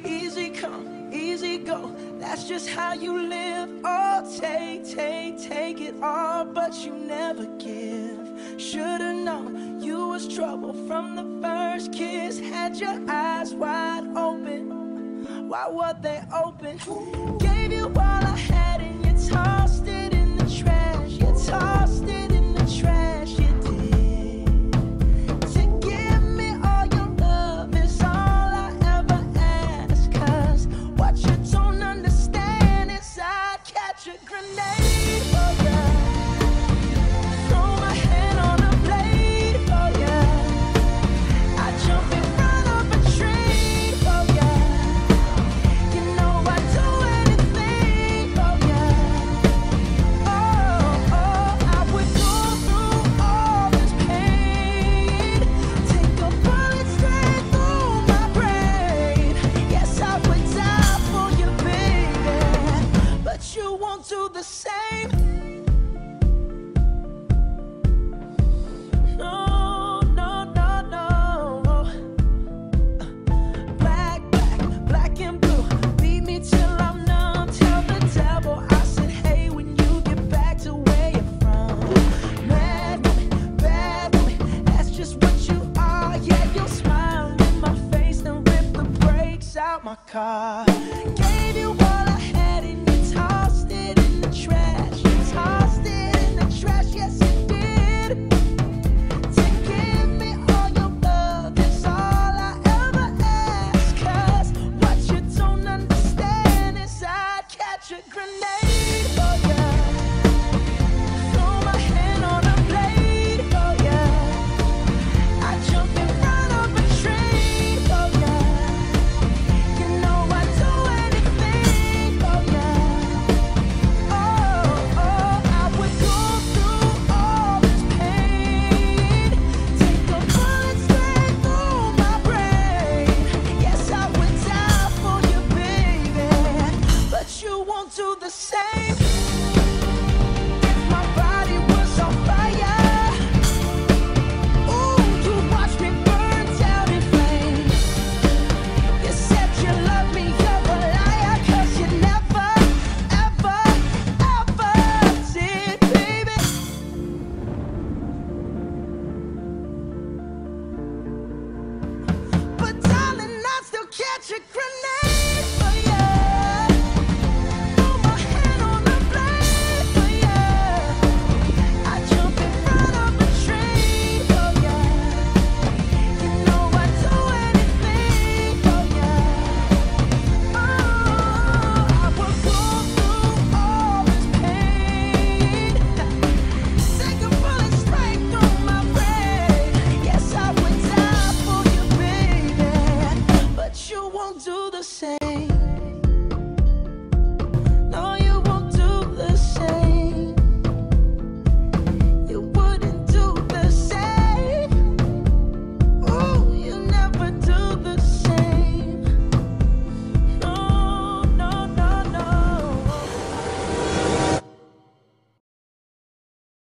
Easy come, easy go, that's just how you live. Oh, take it all, but you never give. Should've known you was trouble from the first kiss. Had your eyes wide open, why were they open? Gave you all I had and you tossed it in the trash. You tossed it in the trash, you did. To give me all your love is all I ever ask. Cause what you don't understand is I'd catch a grenade for ya. Throw my hand on a blade for ya. I'd jump in front of a train for ya. You know I'd do anything for ya. Oh, I would go through all this pain. Take a bullet straight through my brain. Yes, I would die for you, baby, but you won't do the same. No, no, no, no. Black and blue. Beat me till I'm numb. Tell the devil I said, hey, when you get back to where you're from. Mad woman, bad woman, that's just what you are. Yeah, you'll smile in my face, then rip the brakes out my car. Gave you all I had and you tossed it in the trash. You tossed it in the trash, yes you did. To give me all your love is all I ever ask. Cause what you don't understand is I'd catch a grenade for ya. Throw my hand on a blade for ya. I'd jump in front of a train for ya. You know I'd do anything for ya. Oh, I would go through all this pain. Take a bullet straight through my brain. Yes, I would die for you, baby, but you won't do the same. If my body was on fire, ooh, you watch me burn down in flames. You said you love me, you're a liar, cause you never, ever, ever did, baby. But darling, I still catch a